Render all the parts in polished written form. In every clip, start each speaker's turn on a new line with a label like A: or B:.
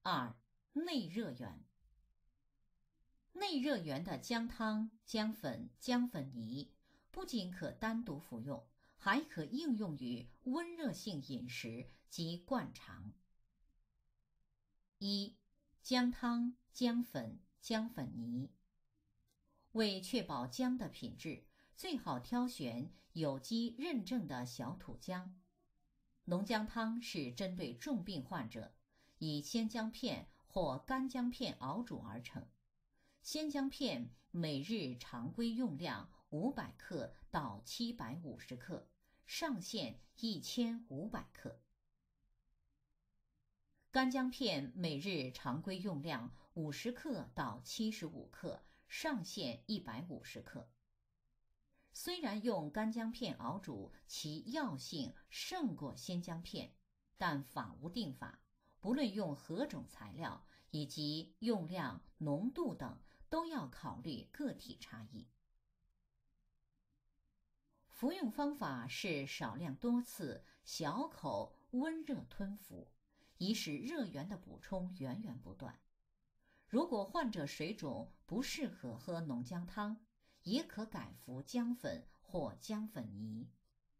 A: 2. 内热源。内热源的姜汤、姜粉、姜粉泥不仅可单独服用，还可应用于温热性饮食及灌肠。1. 姜汤、姜粉、姜粉泥。为确保姜的品质，最好挑选有机认证的小土姜。浓姜汤是针对重病患者，以鲜姜片或干姜片熬煮而成。鲜姜片每日常规用量500克到750克，上限1500克。干姜片每日常规用量50克到75克，上限150克。虽然用干姜片熬煮其药性胜过鲜姜片，但法无定法，不论用何种材料以及用量、浓度等，都要考虑个体差异。服用方法是少量多次，小口温热吞服，以使热源的补充源源不断。如果患者水肿不适合喝浓姜汤，也可改服姜粉或姜粉泥。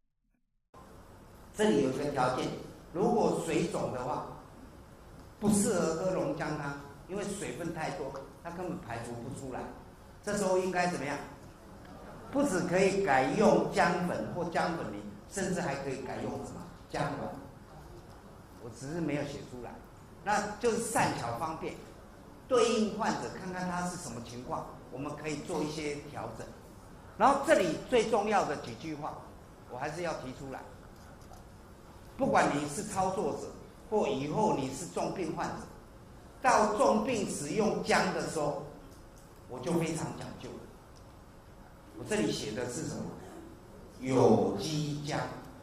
B: 这里有一个条件，如果水肿的话，不适合喝浓姜汤，因为水分太多，它根本排除不出来。这时候应该怎么样？不只可以改用姜粉或姜粉泥，甚至还可以改用什么姜丸。我只是没有写出来，那就是善巧方便，对应患者看看他是什么情况，我们可以做一些调整。然后这里最重要的几句话，我还是要提出来。不管你是操作者，或以后你是重病患者，到重病使用姜的时候，我就非常讲究。我这里写的是什么？有机姜。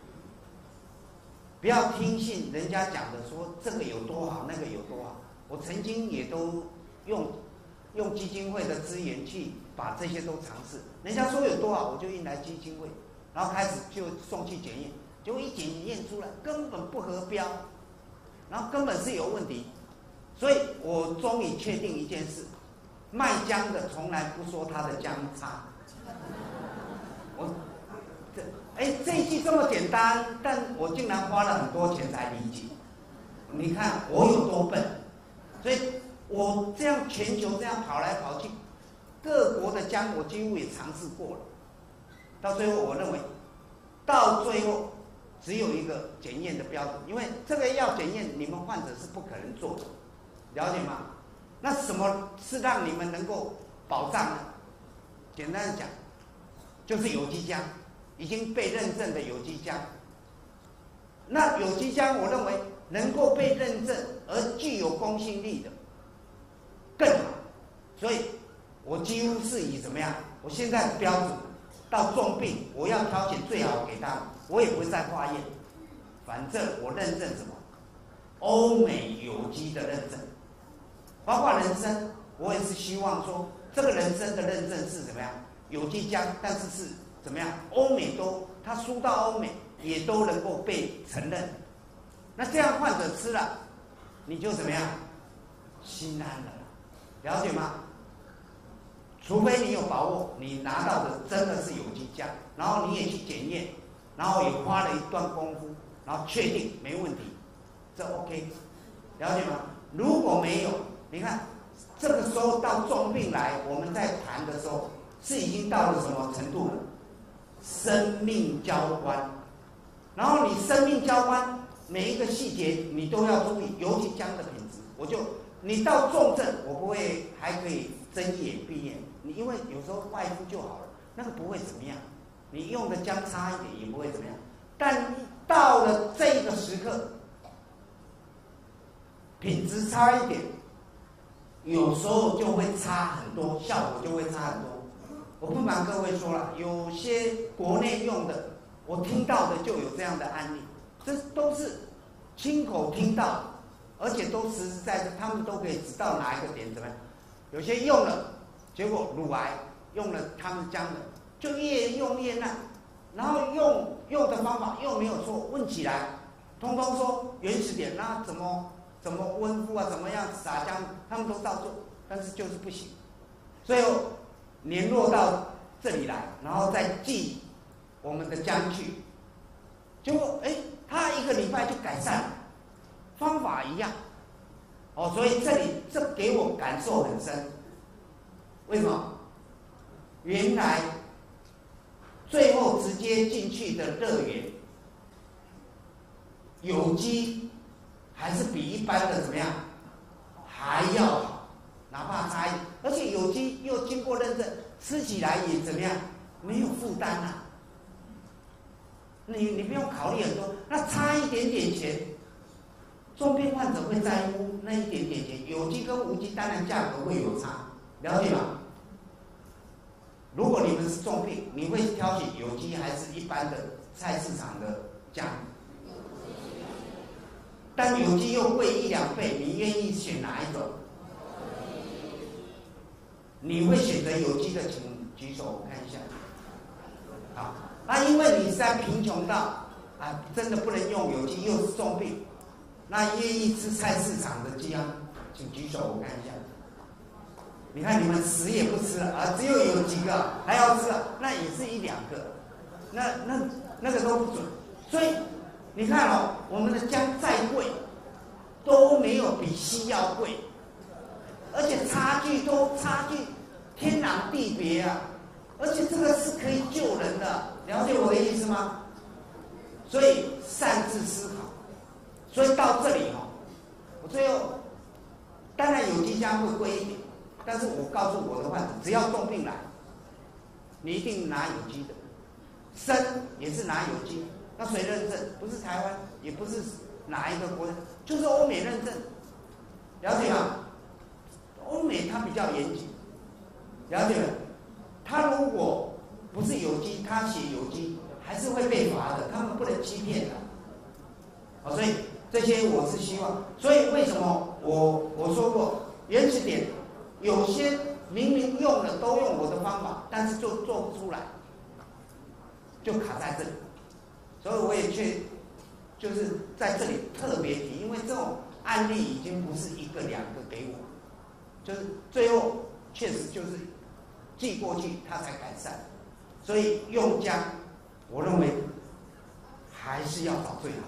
B: 不要听信人家讲的说这个有多好，那个有多好。我曾经也都用基金会的资源去把这些都尝试，人家说有多好，我就运来基金会，然后开始就送去检验，结果一检验出来根本不合标，然后根本是有问题，所以我终于确定一件事：卖姜的从来不说他的姜差。这一句这么简单，但我竟然花了很多钱才理解。你看我有多笨，所以我这样全球这样跑来跑去，各国的姜我几乎也尝试过了。到最后，我认为，到最后只有一个检验的标准，因为这个要检验，你们患者是不可能做的，了解吗？那什么是让你们能够保障呢？简单的讲，就是有机姜。已经被认证的有机姜，那有机姜我认为能够被认证而具有公信力的更好，所以我几乎是以怎么样？我现在的标准到重病，我要挑选最好给他们，我也不会再化验，反正我认证什么？欧美有机的认证，包括人参，我也是希望说这个人参的认证是怎么样？有机姜，但是是怎么样？欧美都，它输到欧美也都能够被承认。那这样患者吃了，你就怎么样？心安了，了解吗？除非你有把握，你拿到的真的是有机姜，然后你也去检验，然后也花了一段功夫，然后确定没问题，这 OK， 了解吗？如果没有，你看这个时候到重病来，我们在谈的时候是已经到了什么程度了？生命交关，然后你生命交关每一个细节你都要注意，尤其姜的品质。你到重症，我不会还可以睁眼闭眼，你因为有时候外敷就好了，那个不会怎么样。你用的姜差一点也不会怎么样，但到了这个时刻，品质差一点，有时候就会差很多，效果就会差很多。我不瞒各位说了，有些国内用的，我听到的就有这样的案例，这都是亲口听到的，而且都实实在在，他们都可以知道哪一个点怎么样。有些用了，结果乳癌用了他们姜的，就越用越烂，然后用的方法又没有错，问起来，通通说原始点，那怎么怎么温敷啊，怎么样撒浆，他们都照做，但是就是不行。最后联络到这里来，然后再寄我们的浆去，结果他1个礼拜就改善了，方法一样。所以这给我感受很深。为什么？原来最后直接进去的乐园，有机还是比一般的怎么样还要好，哪怕差异，而且有机又经过认证，吃起来也怎么样，没有负担啊。你不用考虑很多，那差一点点钱，重病患者会在乎那一点点钱。有机跟无机当然价格会有差，了解吗？如果你们是重病，你会挑选有机还是一般的菜市场的浆？但有机又贵1、2倍，你愿意选哪一种？你会选择有机的，请举手我看一下。好，因为你实在贫穷到真的不能用有机，又是重病，那愿意吃菜市场的浆，请举手我看一下。你看你们死也不吃只有几个还要吃那也是1、2个，那个都不准。所以你看我们的姜再贵，都没有比西药贵，而且差距天壤地别啊！而且这个是可以救人的，了解我的意思吗？所以擅自思考。所以到这里我最后当然有机姜会贵一点。但是我告诉我的患者，只要重病来，你一定拿有机的，生也是拿有机。那谁认证？不是台湾，也不是哪一个国家，就是欧美认证，了解吗？欧美它比较严谨，了解吗？他如果不是有机，他写有机还是会被罚的，他们不能欺骗的。所以这些我是希望，所以为什么我说过原始点。有些明明用了都用我的方法，但是就做不出来，就卡在这里。所以我也就是在这里特别提，因为这种案例已经不是1个2个给我，就是最后确实就是寄过去它才改善。所以用姜，我认为还是要找最好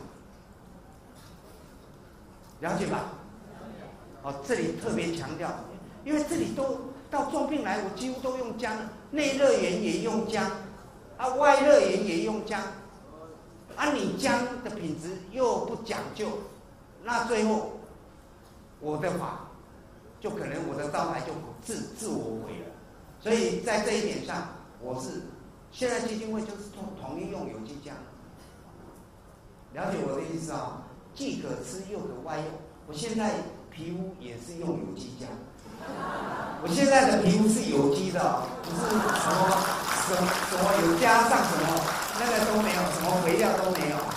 B: 的，了解吧？这里特别强调。因为这里都到重病来，我几乎都用姜，内热源也用姜，外热源也用姜，你姜的品质又不讲究，那最后我的法就可能我的招牌就自我毁了。所以在这一点上，我是现在基金会就是统一用有机姜，了解我的意思既可吃又可外用。我现在皮肤也是用有机姜。我现在的皮肤是有机的不是什么有加上什么那个都没有，什么肥料都没有。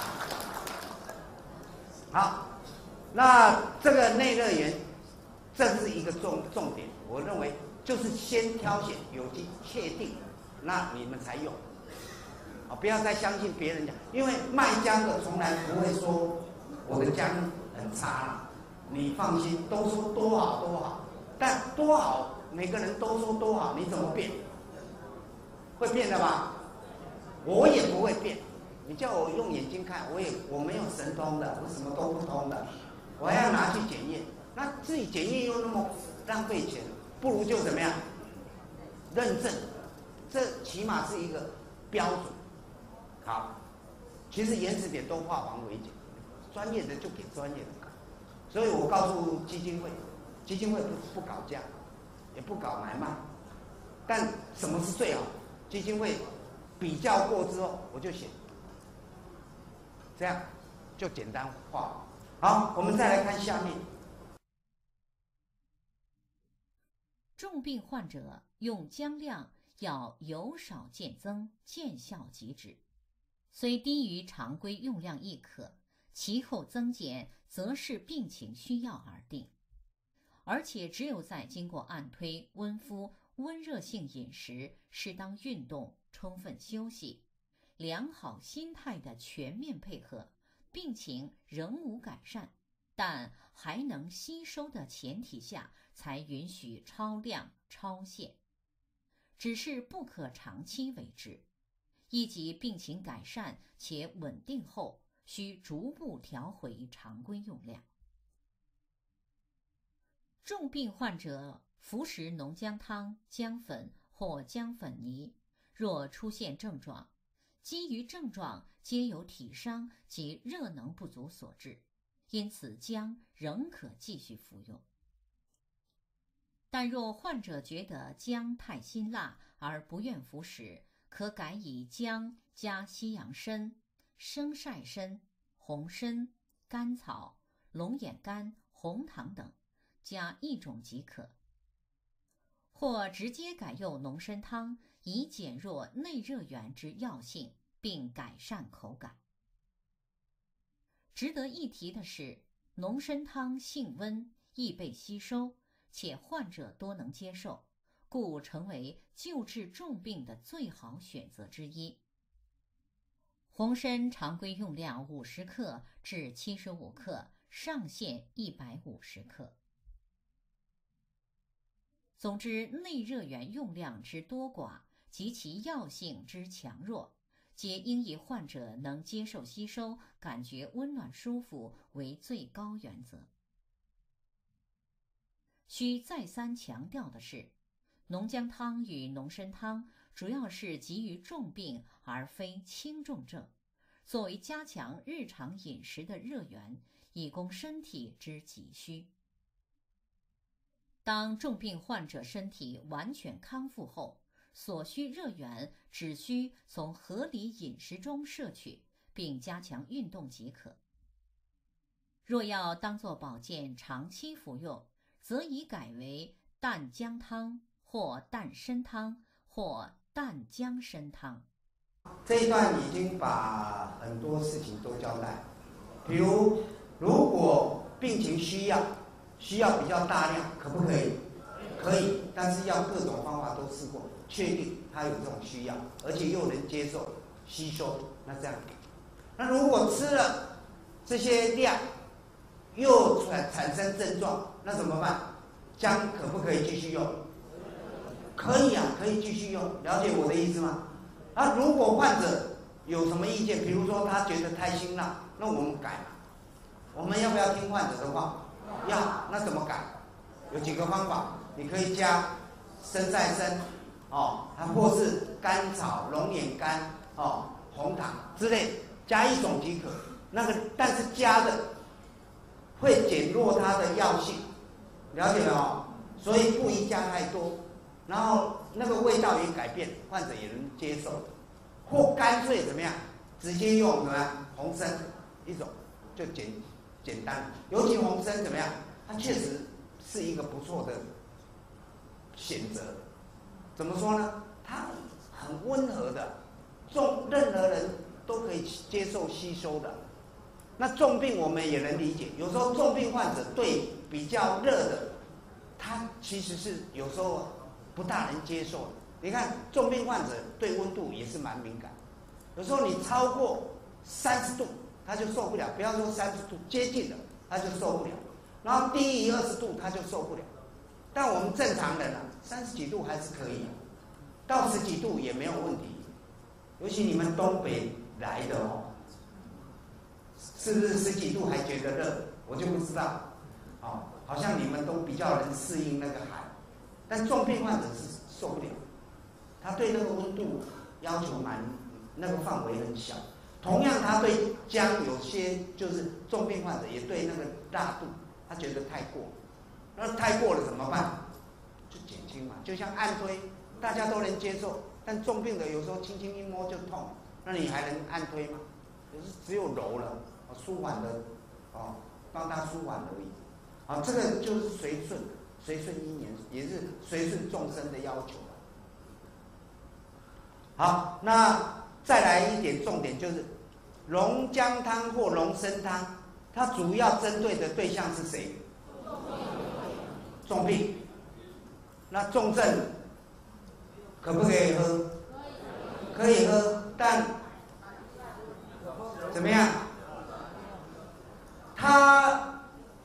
B: 好，那这个内热源，这是一个重点。我认为就是先挑选有机，确定，那你们才用。不要再相信别人讲，因为卖姜的从来不会说我的姜很差，你放心，都说多好多好。但多好，每个人都说多好，你怎么变？会变的吧？我也不会变。你叫我用眼睛看，我没有神通的，我什么都不通的，我还要拿去检验。那自己检验又那么浪费钱，不如就怎么样？认证，这起码是一个标准。好，其实原始点都化繁为简，专业的就给专业的搞。所以我告诉基金会。基金会不搞价，也不搞买卖，但什么是最好？基金会比较过之后，我就写，这样就简单化。好，我们再来看下面。
A: 重病患者用姜量要由少渐增，见效即止，虽低于常规用量亦可，其后增减则视病情需要而定。而且只有在经过按推、温敷、温热性饮食、适当运动、充分休息、良好心态的全面配合，病情仍无改善， 但还能吸收的前提下，才允许超量超限。只是不可长期为之，一级病情改善且稳定后，需逐步调回常规用量。重病患者服食浓姜汤、姜粉或姜粉泥，若出现症状，基于症状皆由体伤及热能不足所致，因此姜仍可继续服用。但若患者觉得姜太辛辣而不愿服食，可改以姜加西洋参、生晒参、红参、甘草、龙眼干、红糖等，加1种即可。或直接改用浓参汤，以减弱内热源之药性，并改善口感。值得一提的是，浓参汤性温，易被吸收，且患者多能接受，故成为救治重病的最好选择之一。红参常规用量50克至75克，上限150克。总之，内热源用量之多寡及其药性之强弱，皆应以患者能接受吸收、感觉温暖舒服为最高原则。需再三强调的是，浓姜汤与浓参汤主要是给予重病而非轻重症，作为加强日常饮食的热源，以供身体之急需。当重病患者身体完全康复后，所需热源只需从合理饮食中摄取，并加强运动即可。若要当作保健长期服用，则宜改为淡姜汤或淡参汤或淡姜参汤。
B: 这一段已经把很多事情都交代，比如果病情需要比较大量，可不可以？可以，但是要各种方法都试过，确定他有这种需要，而且又能接受吸收，那这样给。那如果吃了这些量又产生症状，那怎么办？姜可不可以继续用？可以啊，可以继续用。了解我的意思吗？啊，如果患者有什么意见，比如说他觉得太辛辣，那我们改嘛。我们要不要听患者的话？要。那怎么改？有几个方法，你可以加生晒参，或是甘草、龙眼干、红糖之类，加1种即可。但是加的会减弱它的药性，了解了哦。所以不宜加太多，然后那个味道也改变，患者也能接受。或干脆怎么样？直接用什么红参1种，就简单。尤其红参怎么样？它确实是一个不错的选择。怎么说呢？它很温和的，任何人都可以接受吸收的。那重病我们也能理解，有时候重病患者对比较热的，他其实是有时候不大能接受的。你看重病患者对温度也是蛮敏感，有时候你超过30度他就受不了，不要说30度，接近了他就受不了，然后低于20度他就受不了。但我们正常人30几度还是可以，到10几度也没有问题。尤其你们东北来的是不是10几度还觉得热？我就不知道，好像你们都比较能适应那个寒，但重病患者是受不了，他对那个温度要求那个范围很小。同样，他对姜有些就是重病患者也对那个辣度，他觉得太过，那太过了怎么办？就减轻嘛，就像按推，大家都能接受，但重病的有时候轻轻一摸就痛，那你还能按推吗？只有揉了，舒缓的，帮他舒缓而已。这个就是随顺因缘，也是随顺众生的要求。好，那再来一点重点，就是龙姜汤或龙参汤，它主要针对的对象是谁？重病。那重症可不可以喝？可以喝，但怎么样？它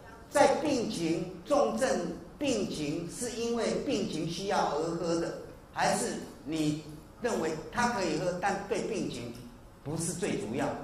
B: 还是你认为它可以喝，但对病情不是最主要？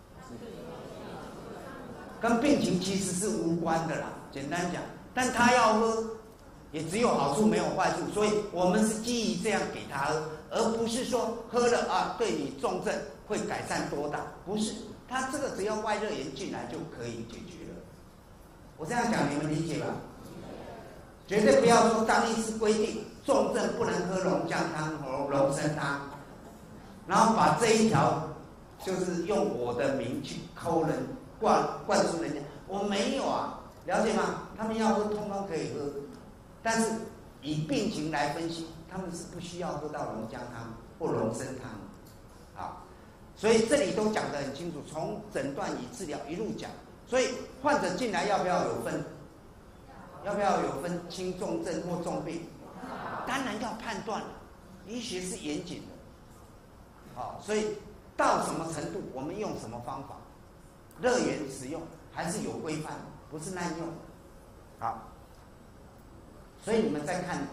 B: 跟病情其实是无关的啦，简单讲，但他要喝，也只有好处没有坏处，所以我们是基于这样给他喝，而不是说喝了啊对你重症会改善多大，不是，他这个只要外热源进来就可以解决了。我这样讲你们理解吧？绝对不要说张医师规定重症不能喝龙江汤和龙参汤，然后把这一条就是用我的名去抠人灌输人家，我没有啊，了解吗？他们要喝通通可以喝，但是以病情来分析，他们是不需要喝到龙江汤或龙参汤，好，所以这里都讲得很清楚，从诊断与治疗一路讲，所以患者进来要不要有分？要不要有分轻重症或重病？当然要判断了，医学是严谨的，好，所以到什么程度我们用什么方法，热源使用还是有规范的，不是滥用。好，所以你们再看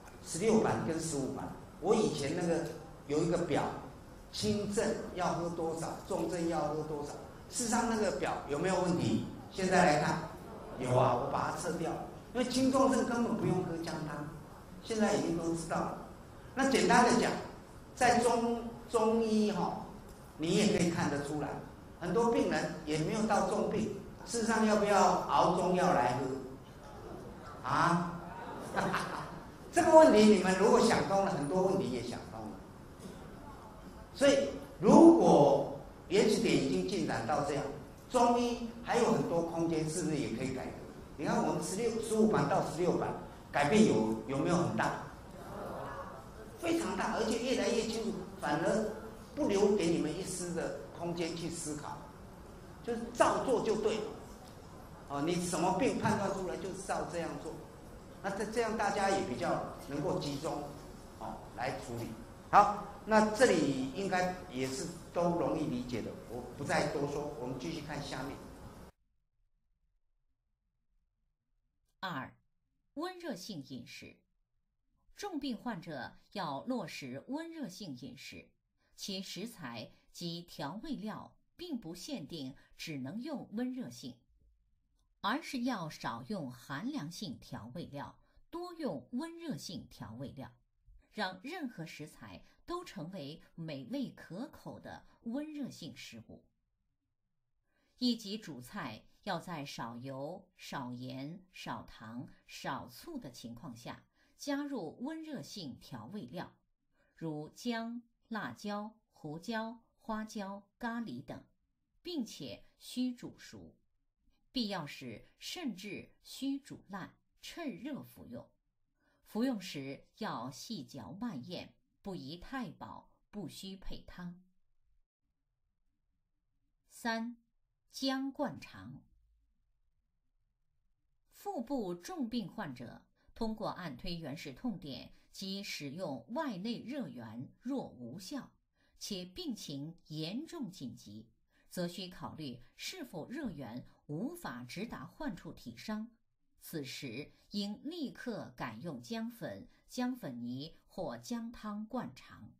B: 16版跟15版，我以前那个有一个表，轻症要喝多少，重症要喝多少，事实上那个表有没有问题？现在来看，有啊，我把它撤掉了，因为轻重症根本不用喝姜汤，现在已经都知道了。那简单的讲，在中医你也可以看得出来，很多病人也没有到重病，事实上要不要熬中药来喝？啊？这个问题你们如果想通了，很多问题也想通了。所以如果原始点已经进展到这样，中医还有很多空间，是不是也可以改革？你看我们15版到16版改变有没有很大？非常大，而且越来越清楚，反而不留给你们一丝的空间去思考，就是照做就对了。你什么病判断出来就是照这样做，那这样大家也比较能够集中来处理。好，那这里应该也是都容易理解的，我不再多说，我们继续看下面。
A: 2. 温热性饮食。重病患者要落实温热性饮食，其食材及调味料并不限定只能用温热性，而是要少用寒凉性调味料，多用温热性调味料，让任何食材都成为美味可口的温热性食物。一级主菜要在少油、少盐、少糖、少醋的情况下加入温热性调味料，如姜、辣椒、胡椒、花椒、咖喱等，并且需煮熟，必要时甚至需煮烂，趁热服用。服用时要细嚼慢咽，不宜太饱，不需配汤。3. 姜灌肠。腹部重病患者通过按推原始痛点及使用外内热源若无效，且病情严重紧急，则需考虑是否热源无法直达患处体伤，此时应立刻改用姜粉、姜粉泥或姜汤灌肠。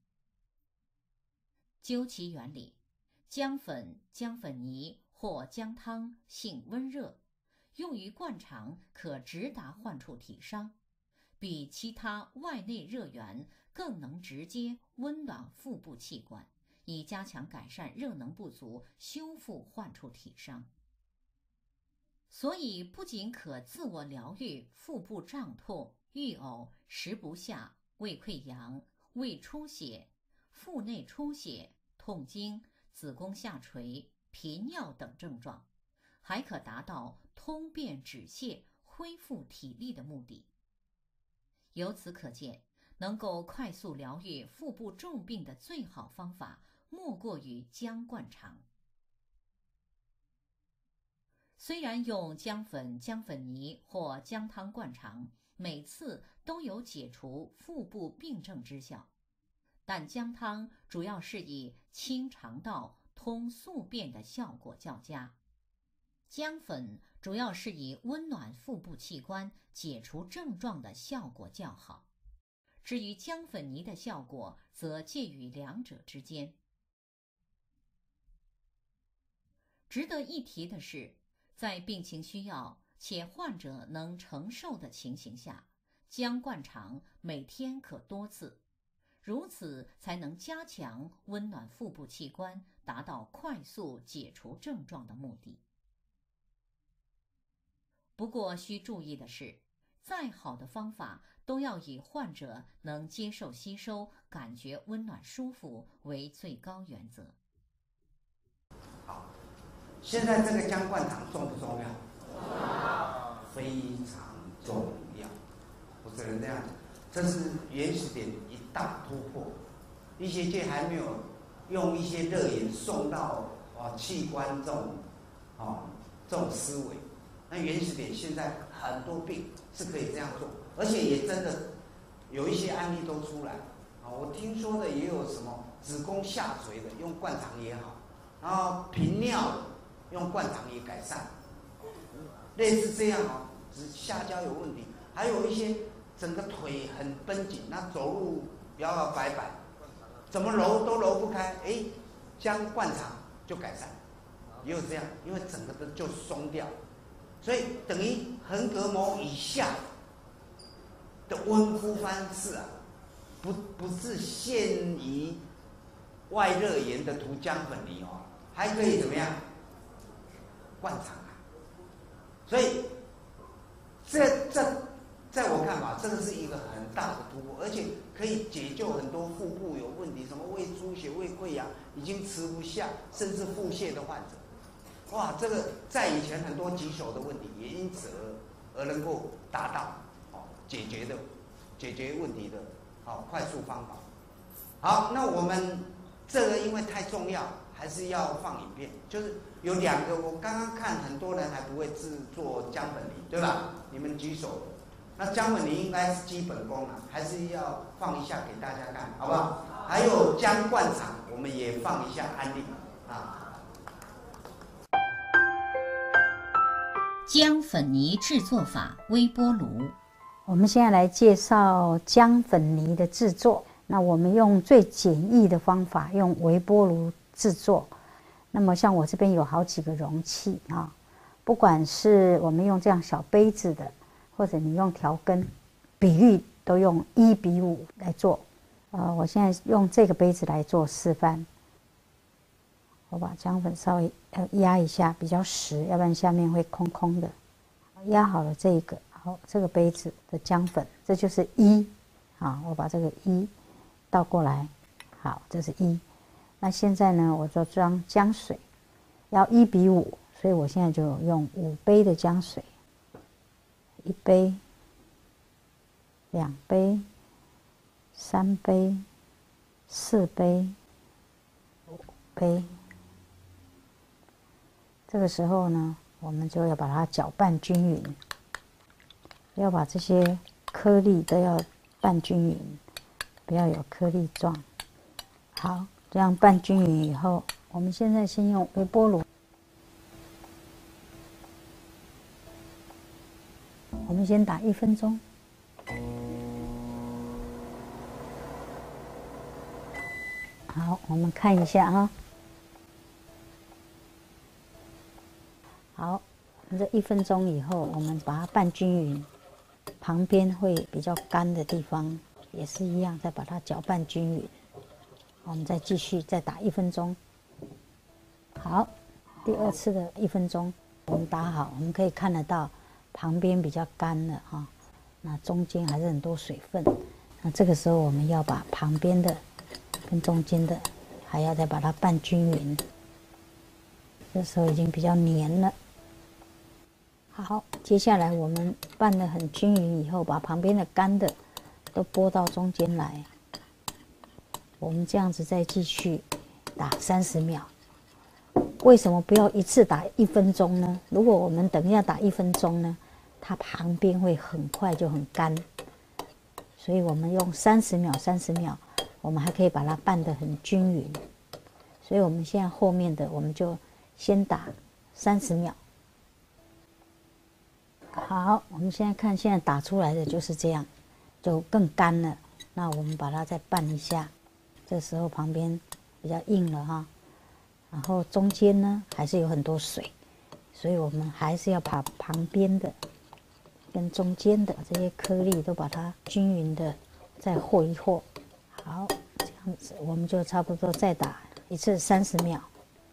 A: 究其原理，姜粉、姜粉泥或姜汤性温热，用于灌肠可直达患处体伤，比其他外内热源更能直接温暖腹部器官，以加强改善热能不足，修复患处体伤。所以不仅可自我疗愈腹部胀痛、欲呕、食不下、胃溃疡、胃出血、腹内出血、痛经、子宫下垂、频尿等症状，还可达到通便止泻、恢复体力的目的。由此可见，能够快速疗愈腹部重病的最好方法，莫过于姜灌肠。虽然用姜粉、姜粉泥或姜汤灌肠，每次都有解除腹部病症之效，但姜汤主要是以清肠道、通宿便的效果较佳，姜粉主要是以温暖腹部器官、解除症状的效果较好。 至于姜粉泥的效果，则介于两者之间。值得一提的是，在病情需要且患者能承受的情形下，姜灌肠每天可多次，如此才能加强温暖腹部器官，达到快速解除症状的目的。不过需注意的是，再好的方法都要以患者能接受吸收、感觉温暖舒服为最高原则。
B: 好，现在这个姜灌肠重不重要？非常重要。我只能这样讲，这是原始点一大突破。医学界还没有用一些热饮送到器官这种思维。那原始点现在很多病是可以这样做，而且也真的有一些案例都出来。我听说的也有什么子宫下垂的用灌肠也好，然后频尿的用灌肠也改善，类似这样只下焦有问题，还有一些整个腿很绷紧，那走路摇摇摆摆，怎么揉都揉不开，姜灌肠就改善，也有这样，因为整个就松掉，所以等于横膈膜以下的温敷方式不是限于外热炎的涂姜粉泥还可以怎么样灌肠所以这在我看法，这个是一个很大的突破，而且可以解救很多腹部有问题，什么胃出血、胃溃疡已经吃不下，甚至腹泻的患者。哇，这个在以前很多棘手的问题，也因此而能够达到解决问题的快速方法。好，那我们这个因为太重要，还是要放影片。就是有两个，我刚刚看很多人还不会制作姜粉泥，对吧？你们举手。那姜粉泥应该是基本功还是要放一下给大家看，好不好？还有姜灌肠，我们也放一下案例
A: 姜粉泥制作法微波炉。
C: 我们现在来介绍姜粉泥的制作。那我们用最简易的方法，用微波炉制作。那么像我这边有好几个容器不管是我们用这样小杯子的，或者你用调羹，比率都用1:5来做。我现在用这个杯子来做示范。我把姜粉稍微压一下，比较实，要不然下面会空空的。压好了这个，好，这个杯子的姜粉，这就是1。我把这个1倒过来，好，这是1。那现在呢，我就装姜水，要1:5，所以我现在就用5杯的姜水。1杯、2杯、3杯、4杯、5杯。这个时候呢，我们就要把它搅拌均匀，要把这些颗粒都要拌均匀，不要有颗粒状。好，这样拌均匀以后，我们现在先用微波炉。我们先打1分钟。好，我们看一下好，这1分钟以后，我们把它拌均匀，旁边会比较干的地方也是一样，再把它搅拌均匀。我们再继续再打1分钟。好，第2次的1分钟，我们打好，我们可以看得到旁边比较干了那中间还是很多水分。那这个时候我们要把旁边的跟中间的还要再把它拌均匀。这时候已经比较黏了。好，接下来我们拌得很均匀以后，把旁边的干的都拨到中间来。我们这样子再继续打30秒。为什么不要一次打1分钟呢？如果我们等一下打1分钟呢，它旁边会很快就很干。所以我们用30秒，30秒，我们还可以把它拌得很均匀。所以我们现在后面的我们就先打30秒。好，我们现在看，现在打出来的就是这样，就更干了。 那我们把它再拌一下，这时候旁边比较硬了哈，然后中间呢还是有很多水，所以我们还是要把旁边的跟中间的这些颗粒都把它均匀的再和一和。好，这样子我们就差不多再打一次30秒。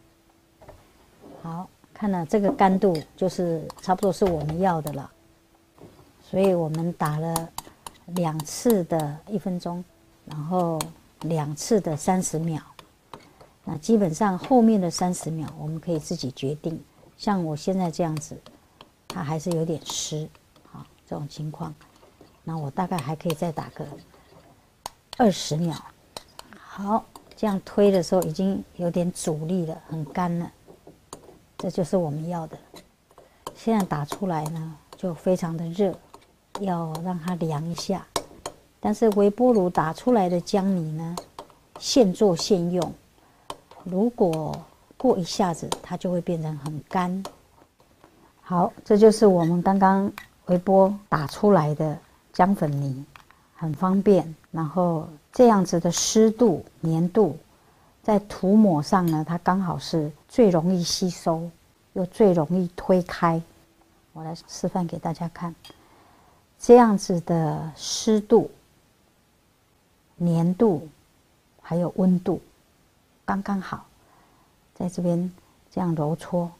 C: 好，看了这个干度就是差不多是我们要的了，所以我们打了2次的1分钟，然后2次的30秒。那基本上后面的30秒我们可以自己决定，像我现在这样子，它还是有点湿，好，这种情况，那我大概还可以再打个20秒。好，这样推的时候已经有点阻力了，很干了，这就是我们要的。现在打出来呢，就非常的热，要让它凉一下。但是微波炉打出来的姜泥呢，现做现用，如果过一下子，它就会变成很干。好，这就是我们刚刚微波打出来的姜粉泥，很方便。然后这样子的湿度、粘度，在涂抹上呢，它刚好是最容易吸收，又最容易推开。我来示范给大家看，这样子的湿度、粘度还有温度刚刚好，在这边这样揉搓，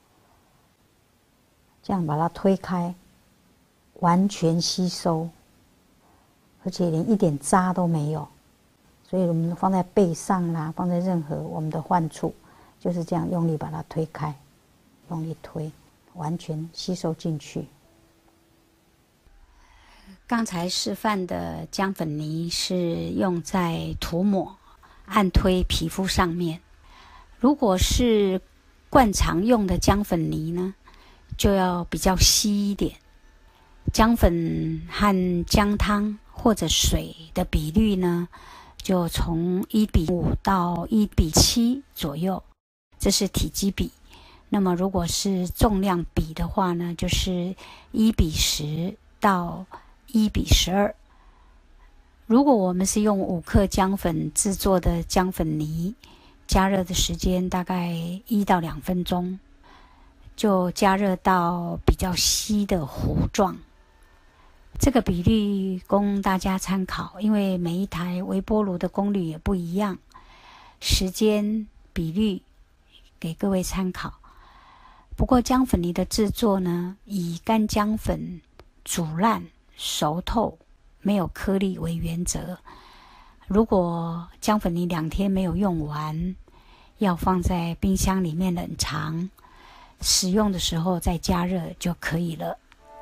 C: 这样把它推开，完全吸收，而且连一点渣都没有。所以我们放在背上啦，放在任何我们的患处，就是这样用力把它推开，用力推，完全吸收进去。
D: 刚才示范的姜粉泥是用在涂抹、按推皮肤上面。如果是惯常用的姜粉泥呢，就要比较稀一点。姜粉和姜汤或者水的比率呢，就从1:5到1:7左右，这是体积比。那么如果是重量比的话呢，就是1:10到1:12。如果我们是用5克姜粉制作的姜粉泥，加热的时间大概1到2分钟，就加热到比较稀的糊状。这个比例供大家参考，因为每一台微波炉的功率也不一样，时间比率给各位参考。不过姜粉泥的制作呢，以干姜粉煮烂、熟透、没有颗粒为原则。如果姜粉泥2天没有用完，要放在冰箱里面冷藏，使用的时候再加热就可以了。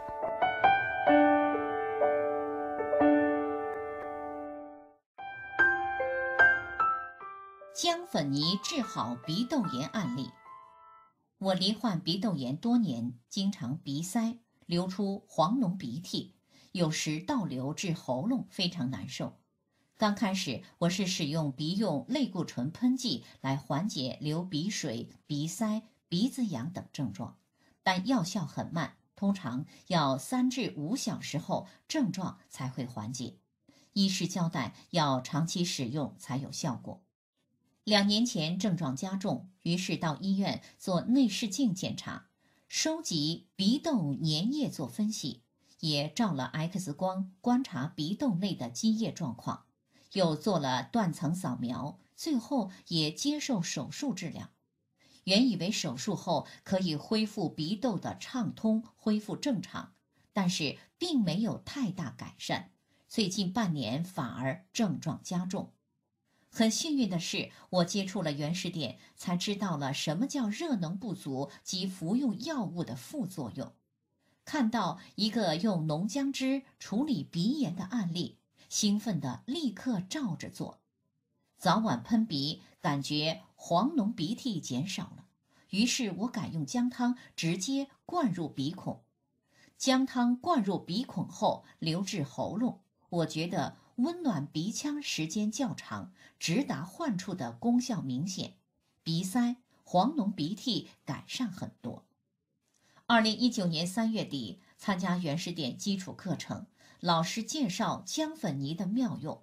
A: 姜粉泥治好鼻窦炎案例。我罹患鼻窦炎多年，经常鼻塞，流出黄浓鼻涕，有时倒流至喉咙，非常难受。刚开始我是使用鼻用类固醇喷剂来缓解流鼻水、鼻塞、鼻子痒等症状，但药效很慢，通常要3至5小时后症状才会缓解。医师交代要长期使用才有效果。2年前症状加重，于是到医院做内视镜检查，收集鼻窦粘液做分析，也照了 X 光观察鼻窦内的积液状况，又做了断层扫描，最后也接受手术治疗。原以为手术后可以恢复鼻窦的畅通，恢复正常，但是并没有太大改善，最近半年反而症状加重。很幸运的是，我接触了原始点，才知道了什么叫热能不足及服用药物的副作用。看到一个用浓姜汁处理鼻炎的案例，兴奋地立刻照着做。早晚喷鼻，感觉黄浓鼻涕减少了，于是我改用姜汤直接灌入鼻孔。姜汤灌入鼻孔后流至喉咙，我觉得温暖鼻腔时间较长，直达患处的功效明显，鼻塞、黄浓鼻涕改善很多。2019年3月底参加原始点基础课程，老师介绍姜粉泥的妙用，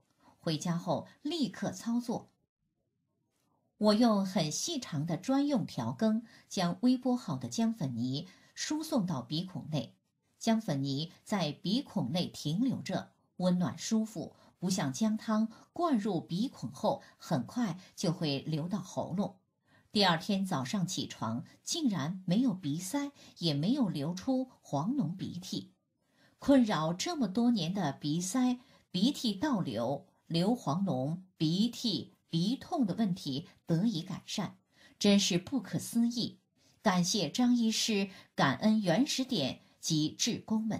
A: 回家后立刻操作。我用很细长的专用调羹将微波好的姜粉泥输送到鼻孔内，姜粉泥在鼻孔内停留着，温暖舒服，不像姜汤灌入鼻孔后很快就会流到喉咙。第二天早上起床，竟然没有鼻塞，也没有流出黄浓鼻涕。困扰这么多年的鼻塞、鼻涕倒流、流黄脓、鼻涕、鼻痛的问题得以改善，真是不可思议！感谢张医师，感恩原始点及志工们。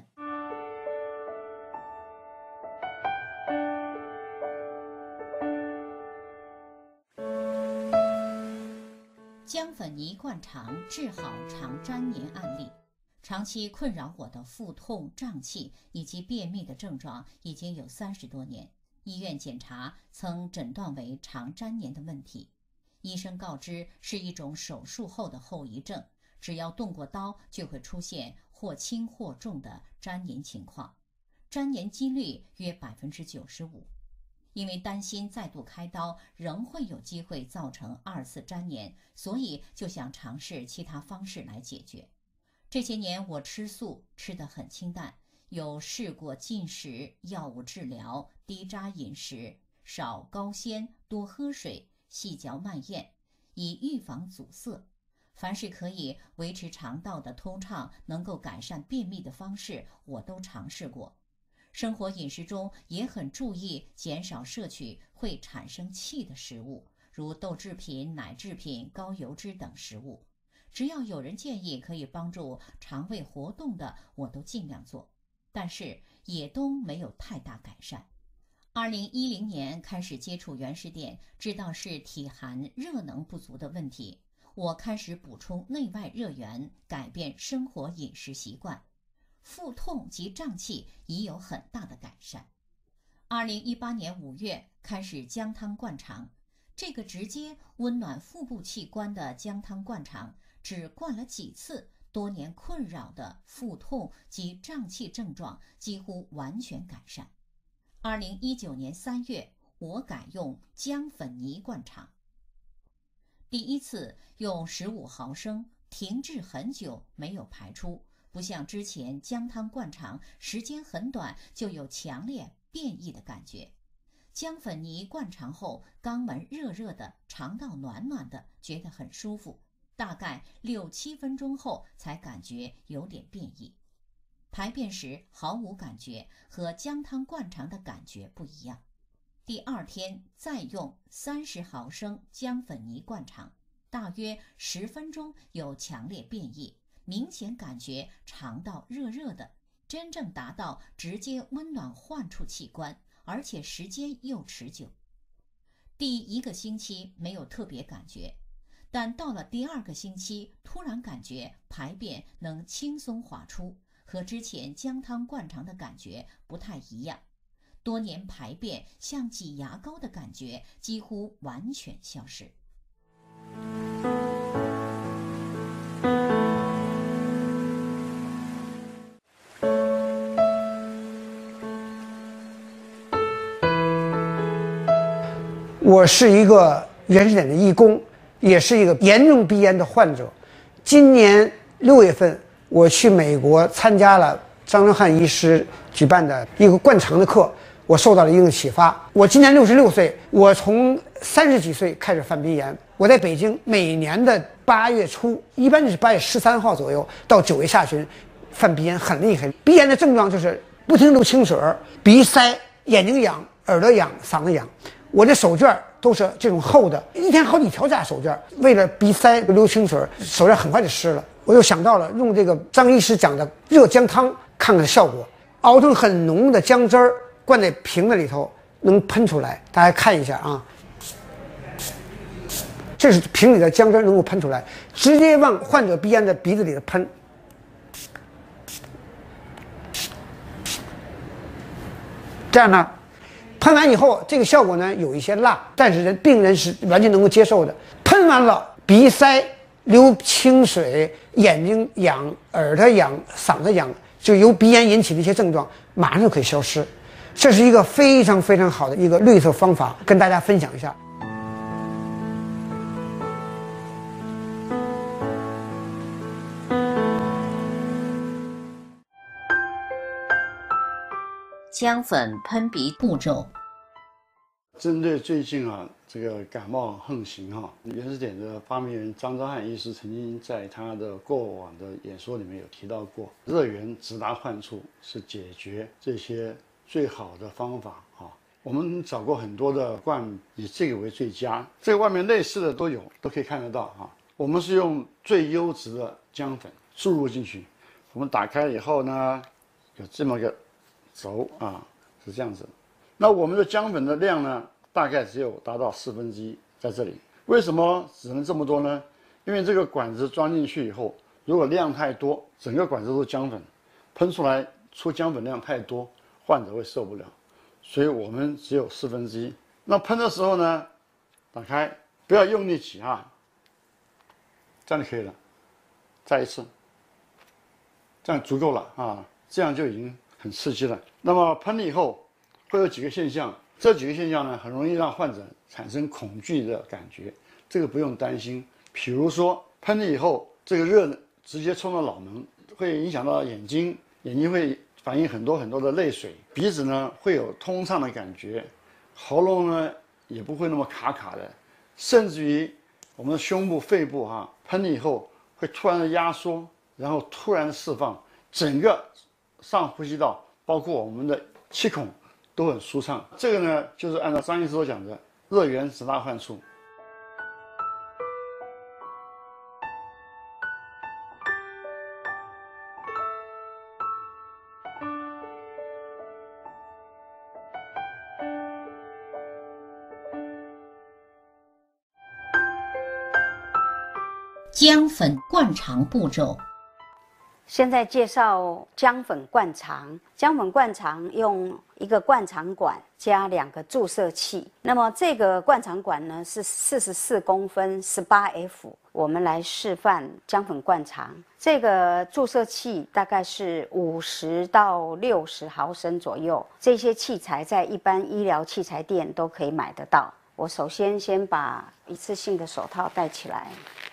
A: 姜粉泥灌肠治好肠粘连案例。长期困扰我的腹痛、胀气以及便秘的症状已经有30多年。医院检查曾诊断为肠粘连的问题，医生告知是一种手术后的后遗症，只要动过刀就会出现或轻或重的粘连情况，粘连几率约95%。因为担心再度开刀仍会有机会造成2次粘连，所以就想尝试其他方式来解决。这些年我吃素，吃得很清淡，有试过禁食、药物治疗、低渣饮食、少高纤、多喝水、细嚼慢咽，以预防阻塞。凡是可以维持肠道的通畅、能够改善便秘的方式，我都尝试过。生活饮食中也很注意减少摄取会产生气的食物，如豆制品、奶制品、高油脂等食物。只要有人建议可以帮助肠胃活动的，我都尽量做，但是也都没有太大改善。2010年开始接触原始点，知道是体寒热能不足的问题，我开始补充内外热源，改变生活饮食习惯，腹痛及胀气已有很大的改善。2018年5月开始姜汤灌肠，这个直接温暖腹部器官的姜汤灌肠，只灌了几次，多年困扰的腹痛及胀气症状几乎完全改善。2019年3月，我改用姜粉泥灌肠。第一次用15毫升，停滞很久没有排出，不像之前姜汤灌肠时间很短就有强烈便意的感觉。姜粉泥灌肠后，肛门热热的，肠道暖暖的，觉得很舒服。大概6、7分钟后才感觉有点便意，排便时毫无感觉，和姜汤灌肠的感觉不一样。第二天再用30毫升姜粉泥灌肠，大约10分钟有强烈便意，明显感觉肠道热热的，真正达到直接温暖患处器官，而且时间又持久。第1个星期没有特别感觉，但到了第2个星期，突然感觉排便能轻松滑出，和之前姜汤灌肠的感觉不太一样。多年排便像挤牙膏的感觉几乎完全消失。
E: 我是一个原始点的义工，也是一个严重鼻炎的患者。今年6月份，我去美国参加了张正汉医师举办的一个灌肠的课，我受到了一定的启发。我今年66岁，我从30几岁开始犯鼻炎。我在北京每年的8月初，一般是8月13号左右到9月下旬，犯鼻炎很厉害。鼻炎的症状就是不停流清水、鼻塞、眼睛痒、耳朵痒、嗓子痒。我的手绢都是这种厚的，一天好几条架手绢，为了鼻塞流清水，手绢很快就湿了。我又想到了用这个张医师讲的热姜汤，看看效果。熬成很浓的姜汁儿，灌在瓶子里头，能喷出来。大家看一下啊，这是瓶里的姜汁能够喷出来，直接往患者鼻炎的鼻子里头喷。这样呢，喷完以后，这个效果呢有一些辣，但是病人是完全能够接受的。喷完了，鼻塞、流清水、眼睛痒、耳朵痒、嗓子痒，就由鼻炎引起的一些症状马上就可以消失。 这是一个非常非常好的一个绿色方法，跟大家分享一下。
A: 姜粉喷鼻步骤。
F: 针对最近这个感冒横行原始点的发明人张昭汉医师曾经在他的过往的演说里面有提到过，热源直达患处是解决这些最好的方法我们找过很多的罐，以这个为最佳。这个外面类似的都有，都可以看得到我们是用最优质的姜粉注入进去，我们打开以后呢，有这么个轴是这样子。那我们的姜粉的量呢，大概只有达到1/4在这里。为什么只能这么多呢？因为这个管子装进去以后，如果量太多，整个管子都是姜粉，喷出来出姜粉量太多，患者会受不了。所以我们只有1/4。那喷的时候呢，打开不要用力挤这样就可以了。再一次，这样足够了这样就已经很刺激了。那么喷了以后会有几个现象，这几个现象呢，很容易让患者产生恐惧的感觉，这个不用担心。比如说喷了以后，这个热直接冲到脑门，会影响到眼睛，眼睛会反映很多很多的泪水，鼻子呢会有通畅的感觉，喉咙呢也不会那么卡卡的，甚至于我们的胸部、肺部喷了以后会突然的压缩，然后突然释放，整个上呼吸道包括我们的气孔都很舒畅。这个呢就是按照张医师所讲的热源直达患处。
A: 姜粉灌肠步骤。
D: 现在介绍姜粉灌肠。姜粉灌肠用一个灌肠管加2个注射器。那么这个灌肠管呢是44公分 18F。我们来示范姜粉灌肠。这个注射器大概是50到60毫升左右。这些器材在一般医疗器材店都可以买得到。我首先把一次性的手套戴起来。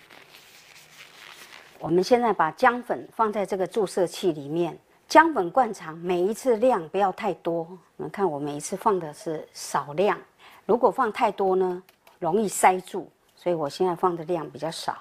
D: 我们现在把姜粉放在这个注射器里面。姜粉灌肠每一次量不要太多，你们看我每一次放的是少量，如果放太多呢，容易塞住，所以我现在放的量比较少。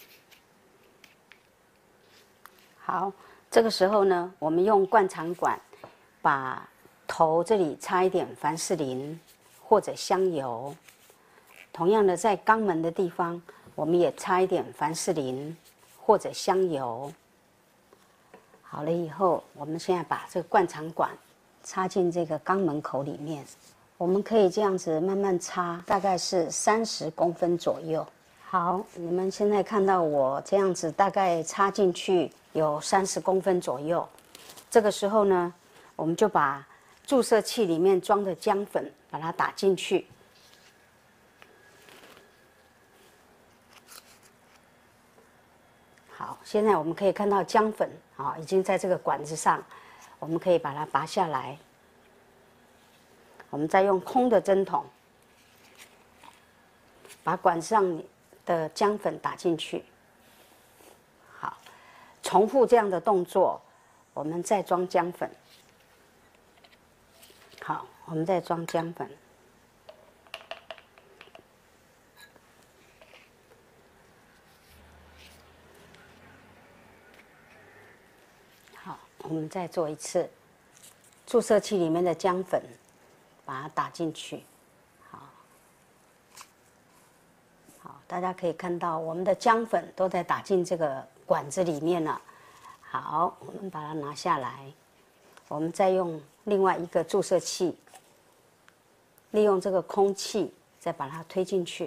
D: 好，这个时候呢，我们用灌肠管把头这里擦一点凡士林或者香油，同样的在肛门的地方，我们也擦一点凡士林或者香油。好了以后，我们现在把这个灌肠管插进这个肛门口里面。我们可以这样子慢慢插，大概是30公分左右。好，你们现在看到我这样子大概插进去有30公分左右。这个时候呢，我们就把注射器里面装的姜粉把它打进去。好，现在我们可以看到姜粉已经在这个管子上，我们可以把它拔下来。我们再用空的针筒把管上的姜粉打进去。好，重复这样的动作，我们再装姜粉。好，我们再装姜粉。我们再做一次，注射器里面的姜粉，把它打进去。好，大家可以看到我们的姜粉都在打进这个管子里面了。好，我们把它拿下来，我们再用另外一个注射器，利用这个空气再把它推进去。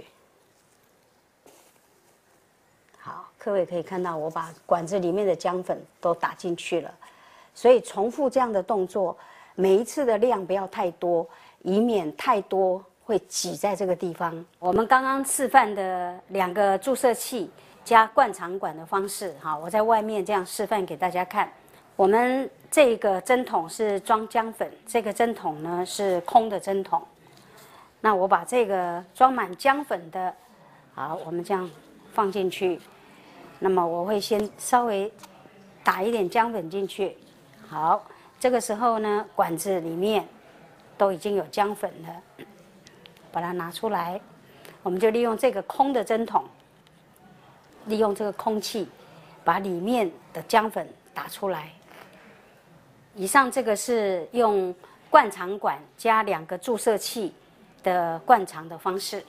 D: 好，各位可以看到我把管子里面的姜粉都打进去了。所以重复这样的动作，每一次的量不要太多，以免太多会挤在这个地方。我们刚刚示范的2个注射器加灌肠管的方式，我在外面这样示范给大家看。 我们这个针筒是装姜粉，这个针筒呢是空的针筒。那我把这个装满姜粉的，好，我们这样放进去。那么我会先稍微打一点姜粉进去。好，这个时候呢，管子里面都已经有姜粉了，把它拿出来，我们就利用这个空的针筒，利用这个空气，把里面的姜粉打出来。以上这个是用灌肠管加2个注射器的灌肠的方式。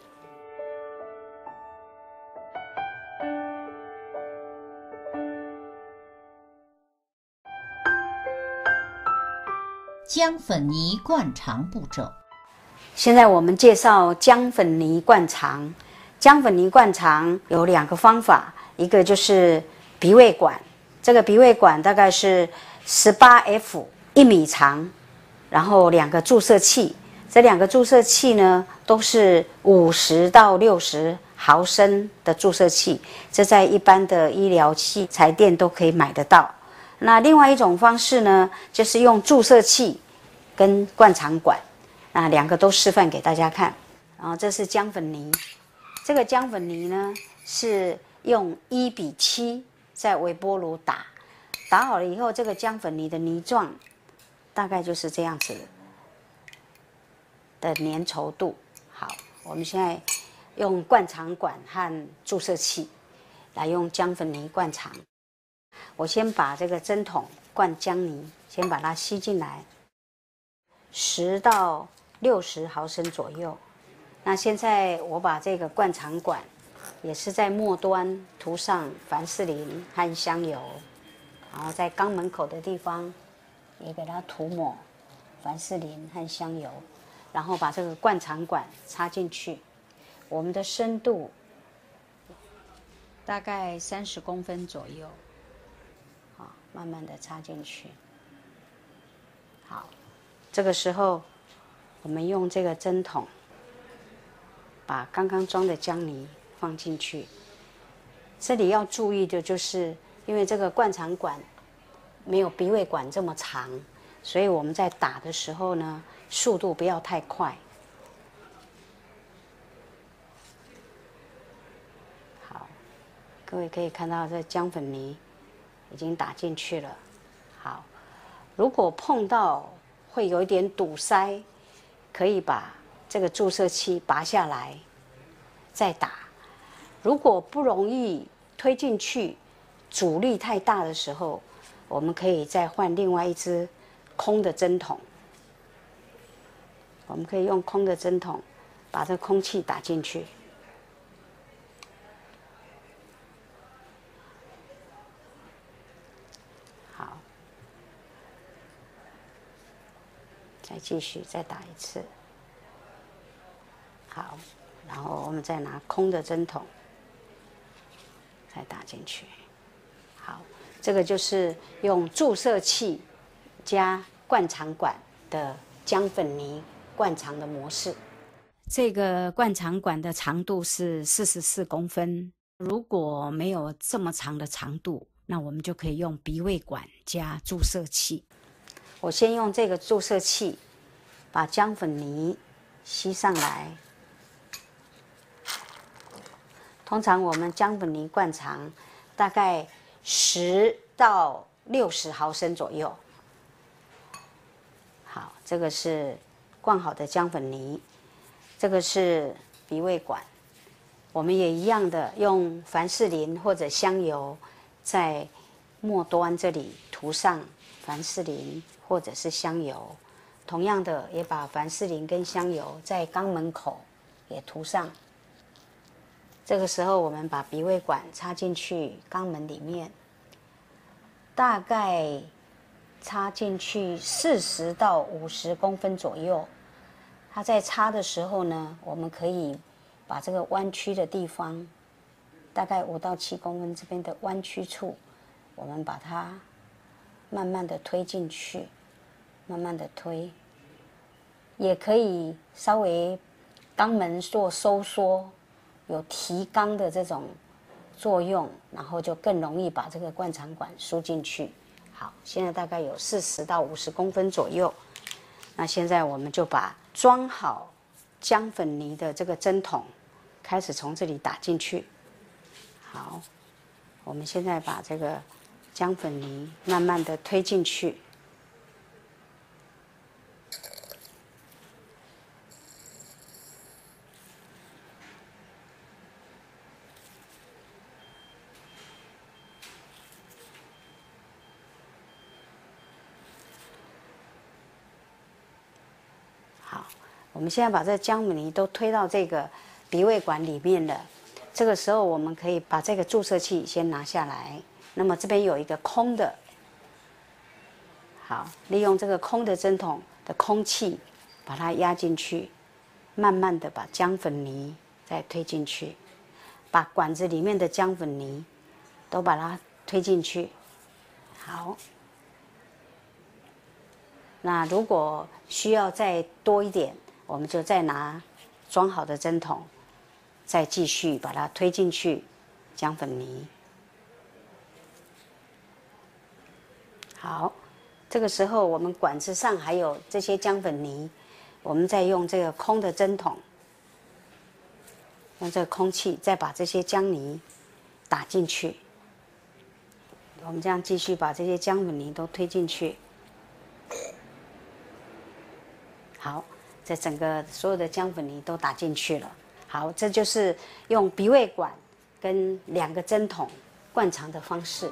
A: 姜粉泥灌肠步骤。
D: 现在我们介绍姜粉泥灌肠。姜粉泥灌肠有2个方法，一个就是鼻胃管，这个鼻胃管大概是18F 1米长，然后2个注射器，这2个注射器呢都是50到60毫升的注射器，这在一般的医疗器材店都可以买得到。那另外一种方式呢，就是用注射器跟灌肠管，那2个都示范给大家看。然后这是姜粉泥，这个姜粉泥呢是用1:7在微波炉打好了以后，这个姜粉泥的泥状大概就是这样子的粘稠度。好，我们现在用灌肠管和注射器来用姜粉泥灌肠。我先把这个针筒灌姜泥，先把它吸进来，10到60毫升左右。那现在我把这个灌肠管也是在末端涂上凡士林和香油，然后在肛门口的地方也给它涂抹凡士林和香油，然后把这个灌肠管插进去。我们的深度大概30公分左右，好，慢慢的插进去。好，这个时候我们用这个针筒把刚刚装的姜泥放进去。这里要注意的就是，因为这个灌肠管没有鼻胃管这么长，所以我们在打的时候呢，速度不要太快。好，各位可以看到这姜粉泥已经打进去了。好，如果碰到会有一点堵塞，可以把这个注射器拔下来再打。如果不容易推进去，阻力太大的时候，我们可以再换另外一支空的针筒。我们可以用空的针筒把这空气打进去。好，再继续再打一次。好，然后我们再拿空的针筒再打进去。好，这个就是用注射器加灌肠管的姜粉泥灌肠的模式。这个灌肠管的长度是44公分，如果没有这么长的长度，那我们就可以用鼻胃管加注射器。我先用这个注射器把姜粉泥吸上来。通常我们姜粉泥灌肠大概10到60毫升左右。好，这个是灌好的姜粉泥，这个是鼻胃管。我们也一样的用凡士林或者香油在末端这里涂上凡士林或者是香油，同样的也把凡士林跟香油在肛门口也涂上。这个时候我们把鼻胃管插进去肛门里面，大概插进去40到50公分左右。它在插的时候呢，我们可以把这个弯曲的地方，大概5到7公分这边的弯曲处，我们把它慢慢的推进去，慢慢的推。也可以稍微肛门做收缩，有提肛的这种作用，然后就更容易把这个灌肠管输进去。 好，现在大概有40到50公分左右。那现在我们就把装好姜粉泥的这个针筒，开始从这里打进去。好，我们现在把这个姜粉泥慢慢的推进去。我们现在把这姜粉泥都推到这个鼻胃管里面了。这个时候，我们可以把这个注射器先拿下来。那么这边有一个空的，好，利用这个空的针筒的空气，把它压进去，慢慢的把姜粉泥再推进去，把管子里面的姜粉泥都把它推进去。好，那如果需要再多一点，我们就再拿装好的针筒，再继续把它推进去姜粉泥。好，这个时候我们管子上还有这些姜粉泥，我们再用这个空的针筒，用这个空气再把这些姜泥打进去。我们这样继续把这些姜粉泥都推进去。好。这整个所有的姜粉泥都打进去了。好，这就是用鼻胃管跟2个针筒灌肠的方式。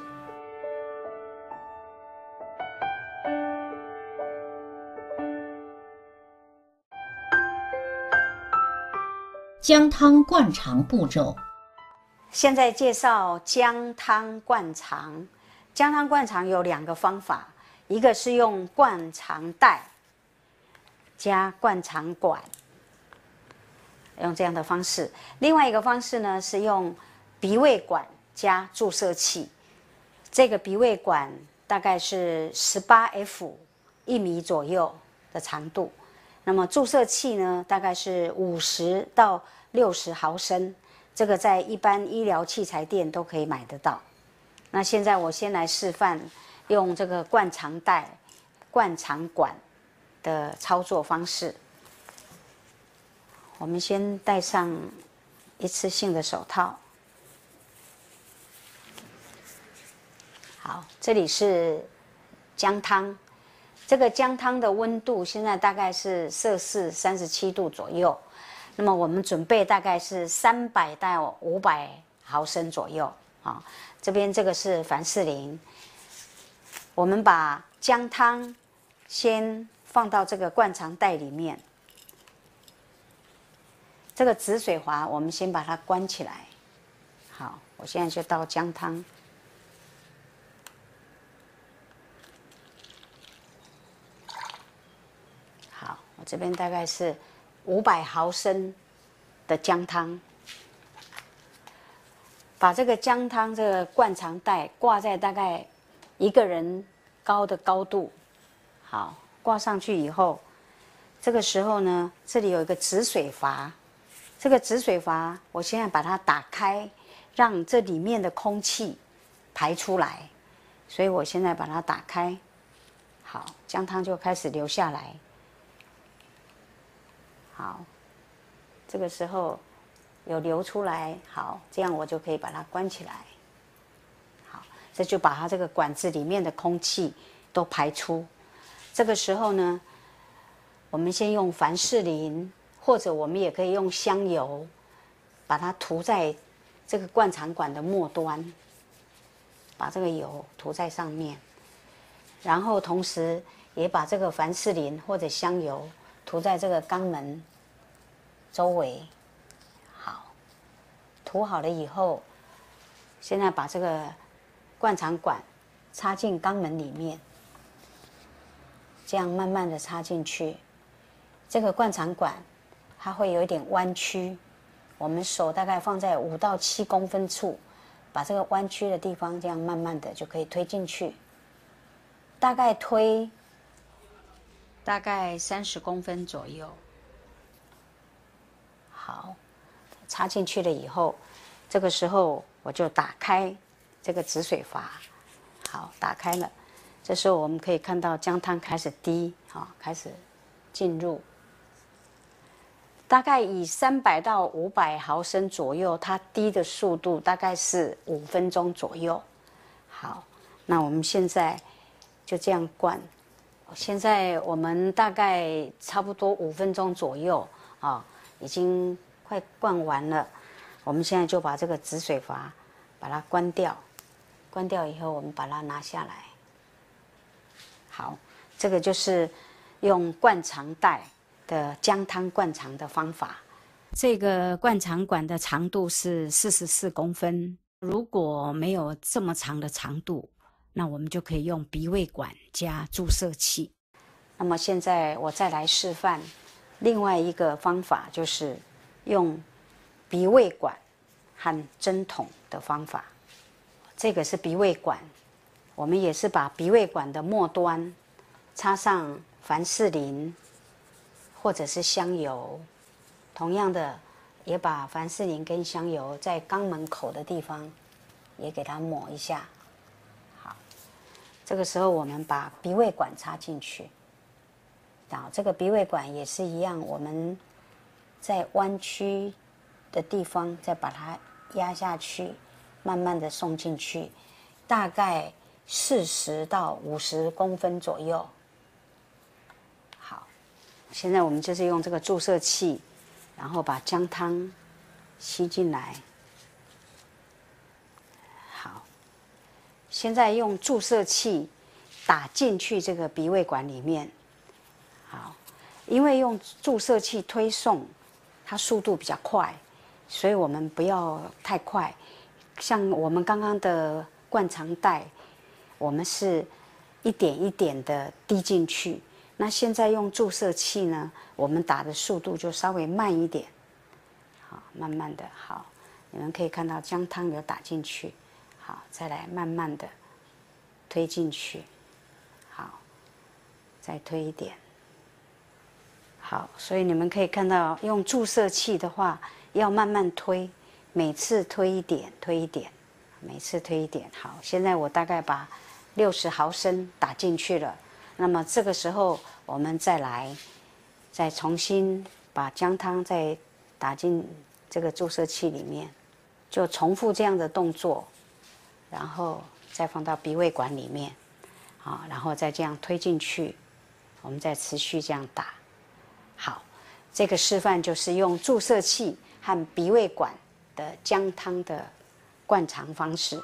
A: 姜汤灌肠步骤。
D: 现在介绍姜汤灌肠。姜汤灌肠有2个方法，一个是用灌肠袋加灌肠管，用这样的方式。另外一个方式呢，是用鼻胃管加注射器。这个鼻胃管大概是18F 1米左右的长度，那么注射器呢，大概是50到60毫升。这个在一般医疗器材店都可以买得到。那现在我先来示范用这个灌肠袋、灌肠管的操作方式。我们先戴上一次性的手套。好，这里是姜汤。这个姜汤的温度现在大概是摄氏37度左右。那么我们准备大概是300到500毫升左右。啊，这边这个是凡士林。我们把姜汤先放到这个灌肠袋里面，这个止水阀我们先把它关起来。好，我现在就倒姜汤。好，我这边大概是500毫升的姜汤，把这个姜汤这个灌肠袋挂在大概1个人高的高度。好，挂上去以后，这个时候呢，这里有一个止水阀，这个止水阀我现在把它打开，让这里面的空气排出来，所以我现在把它打开。好，姜汤就开始流下来。好，这个时候有流出来，好，这样我就可以把它关起来。好，这就把它这个管子里面的空气都排出。这个时候呢，我们先用凡士林，或者我们也可以用香油，把它涂在这个灌肠管的末端，把这个油涂在上面，然后同时也把这个凡士林或者香油涂在这个肛门周围。好，涂好了以后，现在把这个灌肠管插进肛门里面，这样慢慢的插进去。这个灌肠管它会有一点弯曲，我们手大概放在5到7公分处，把这个弯曲的地方这样慢慢的就可以推进去，大概推大概30公分左右。好，插进去了以后，这个时候我就打开这个止水阀。好，打开了， 这时候我们可以看到姜汤开始滴，开始进入。大概以300到500毫升左右，它滴的速度大概是5分钟左右。好，那我们现在就这样灌。现在我们大概差不多5分钟左右已经快灌完了。我们现在就把这个止水阀把它关掉，关掉以后我们把它拿下来。好，这个就是用灌肠带的姜汤灌肠的方法。这个灌肠管的长度是44公分，如果没有这么长的长度，那我们就可以用鼻胃管加注射器。那么现在我再来示范另外一个方法，就是用鼻胃管和针筒的方法。这个是鼻胃管，我们也是把鼻胃管的末端插上凡士林或者是香油，同样的也把凡士林跟香油在肛门口的地方也给它抹一下。好，这个时候我们把鼻胃管插进去。这个鼻胃管也是一样，我们在弯曲的地方再把它压下去，慢慢的送进去，大概40到50公分左右。好，现在我们就是用这个注射器，然后把姜汤吸进来。好，现在用注射器打进去这个鼻胃管里面。好，因为用注射器推送，它速度比较快，所以我们不要太快。像我们刚刚的灌肠带，我们是一点一点的滴进去。那现在用注射器呢，我们打的速度就稍微慢一点。好，慢慢的。好，你们可以看到姜汤有打进去。好，再来慢慢的推进去。好，再推一点。好，所以你们可以看到，用注射器的话，要慢慢推，每次推一点，推一点，每次推一点。好，现在我大概把60毫升打进去了。那么这个时候，我们再重新把姜汤再打进这个注射器里面，就重复这样的动作，然后再放到鼻胃管里面，然后再这样推进去，我们再持续这样打。好，这个示范就是用注射器和鼻胃管的姜汤的灌肠方式。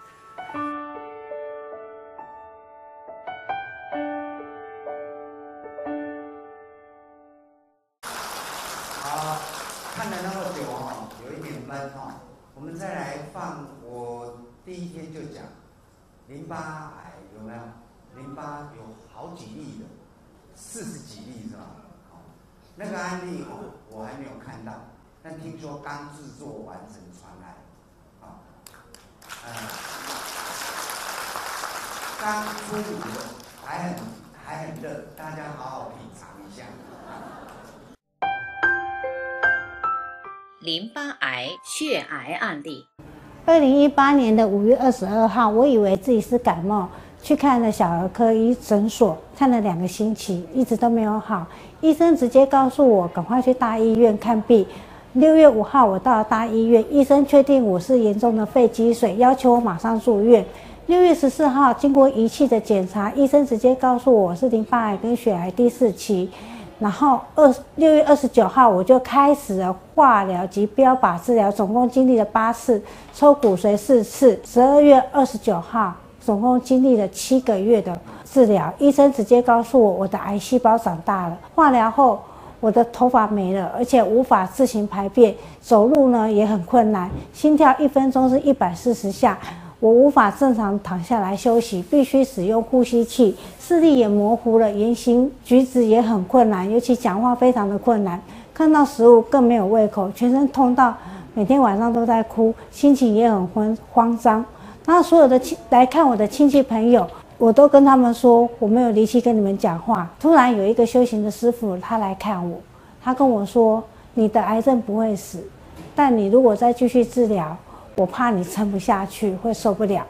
B: 好，看了那么久有一点闷我们再来放。我第一天就讲淋巴癌有没有？淋巴有好几例的，40几例是吧？那个案例我还没有看到，但听说刚制作完成传来，刚出炉的，还很热，大家好好品尝一下。
A: 淋巴癌、血癌案例。
C: 2018年的5月22号，我以为自己是感冒，去看了小儿科诊所，看了2个星期，一直都没有好。医生直接告诉我赶快去大医院看病。6月5号我到了大医院，医生确定我是严重的肺积水，要求我马上住院。6月14号经过仪器的检查，医生直接告诉我是淋巴癌跟血癌第4期。然后6月29号我就开始了化疗及标靶治疗，总共经历了8次，抽骨髓4次。12月29号总共经历了7个月的治疗，医生直接告诉我的癌细胞长大了。化疗后我的头发没了，而且无法自行排便，走路呢也很困难，心跳1分钟是140下，我无法正常躺下来休息，必须使用呼吸器，视力也模糊了，言行举止也很困难，尤其讲话非常的困难，看到食物更没有胃口，全身痛到每天晚上都在哭，心情也很慌张。然后所有的来看我的亲戚朋友，我都跟他们说我没有力气跟你们讲话。突然有一个修行的师父，他来看我，他跟我说：“你的癌症不会死，但你如果再继续治疗，我怕你撑不下去，会受不了。”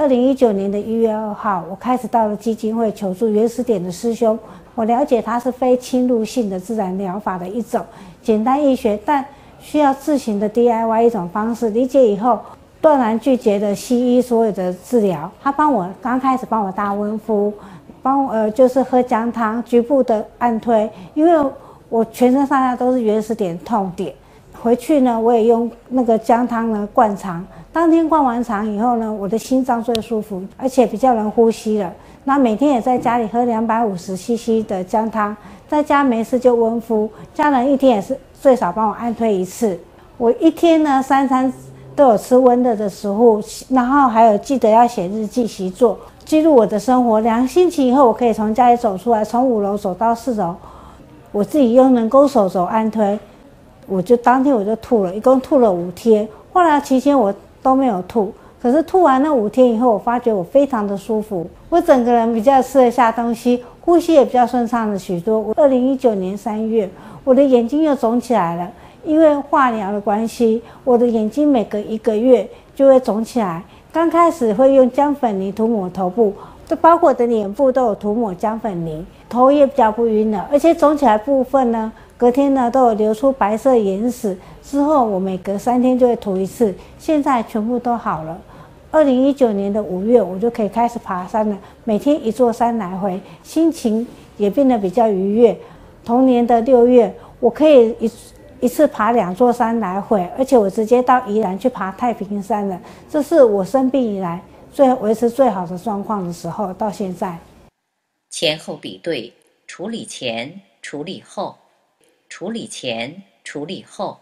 G: 2019年的1月2号，我开始到了基金会求助原始点的师兄。我了解它是非侵入性的自然疗法的一种简单易学，但需要自行的 DIY 一种方式。理解以后，断然拒绝了西医所有的治疗。他刚开始帮我大温敷，就是喝姜汤，局部的按推，因为我全身上下都是原始点痛点。回去呢，我也用那个姜汤呢灌肠。当天灌完肠以后呢，我的心脏最舒服，而且比较能呼吸了。那每天也在家里喝250cc 的姜汤，在家没事就温敷。家人一天也是最少帮我按推1次。我一天呢3餐都有吃温热的食物，然后还有记得要写日记习作，记录我的生活。2个星期以后，我可以从家里走出来，从5楼走到4楼，我自己用人工手肘按推。当天我就吐了，一共吐了5天。后来期间我都没有吐，可是吐完那5天以后，我发觉我非常的舒服，我整个人比较吃得下东西，呼吸也比较顺畅了许多。我2019年3月，我的眼睛又肿起来了，因为化疗的关系，我的眼睛每隔1个月就会肿起来。刚开始会用姜粉泥涂抹头部，就包括我的脸部都有涂抹姜粉泥，头也比较不晕了，而且肿起来部分呢，隔天呢都有流出白色眼屎。之后我每隔3天就会涂1次，现在全部都好了。2019年的5月，我就可以开始爬山了，每天一座山来回，心情也变得比较愉悦。同年的6月，我可以一次爬2座山来回，而且我直接到宜兰去爬太平山了。这是我生病以来维持最好的状况的时候，到现在。
A: 前后比对，处理前、处理后，处理前、处理后。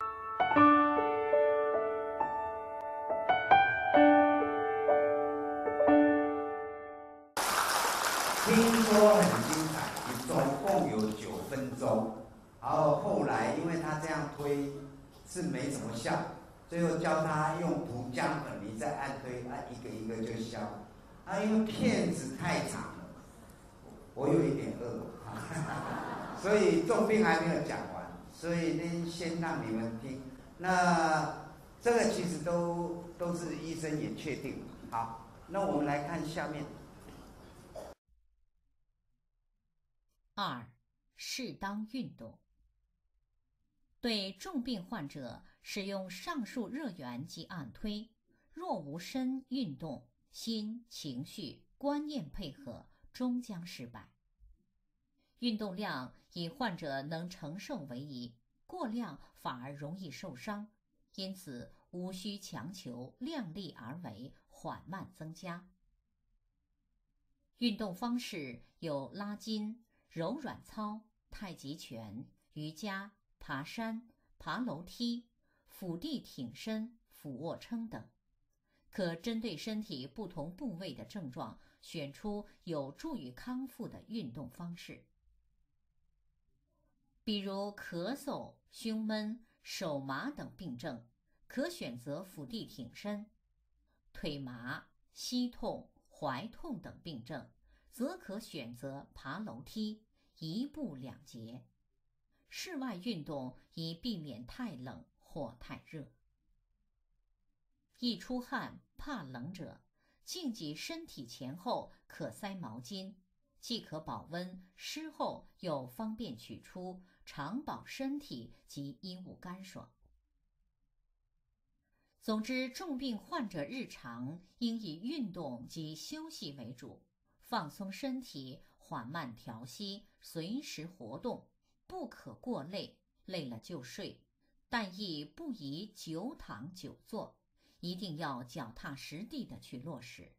B: 听说很精彩，总共有9分钟。然后后来因为他这样推是没什么效，最后教他用涂姜粉泥再按推，一个一个就消。因为片子太长了，我有一点饿，所以重病还没有讲完，所以呢先让你们听。那这个其实都是医生也确定。好，那我们来看下面。
A: 2. 适当运动。对重病患者使用上述热源及按推，若无深运动，心、情绪、观念配合，终将失败。运动量以患者能承受为宜，过量反而容易受伤，因此无需强求，量力而为，缓慢增加。运动方式有拉筋、柔软操、太极拳、瑜伽、爬山、爬楼梯、俯地挺身、俯卧撑等，可针对身体不同部位的症状，选出有助于康复的运动方式。比如咳嗽、胸闷、手麻等病症，可选择俯地挺身；腿麻、膝痛、踝痛等病症，则可选择爬楼梯，1步2节。室外运动以避免太冷或太热。易出汗、怕冷者，静己身体前后可塞毛巾，既可保温，湿后又方便取出，常保身体及衣物干爽。总之，重病患者日常应以运动及休息为主，放松身体，缓慢调息，随时活动，不可过累，累了就睡，但亦不宜久躺久坐，一定要脚踏实地地去落实。